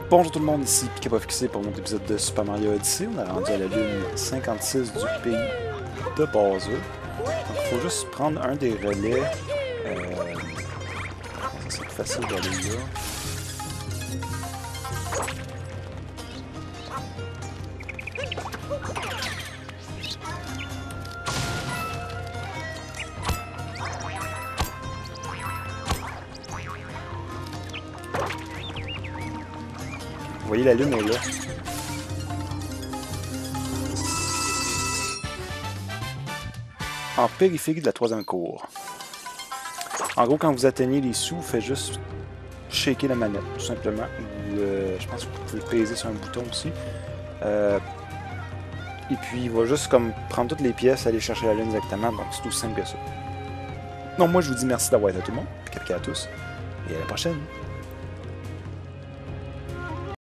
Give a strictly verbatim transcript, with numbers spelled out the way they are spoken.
Bonjour tout le monde, ici Pikapoffixé pour notre épisode de Super Mario Odyssey. On a rendu à la lune cinquante-six du pays de Bowser. Donc il faut juste prendre un des relais. Euh... C'est plus facile d'aller là. Vous voyez, la lune est là. En périphérie de la troisième cour. En gros, quand vous atteignez les sous, vous faites juste shaker la manette, tout simplement. Ou, euh, je pense que vous pouvez peser sur un bouton aussi. Euh, et puis, il va juste comme prendre toutes les pièces, aller chercher la lune exactement. Donc, c'est tout simple que ça. Donc, moi, je vous dis merci d'avoir été là tout le monde. Pika pika à tous. Et à la prochaine.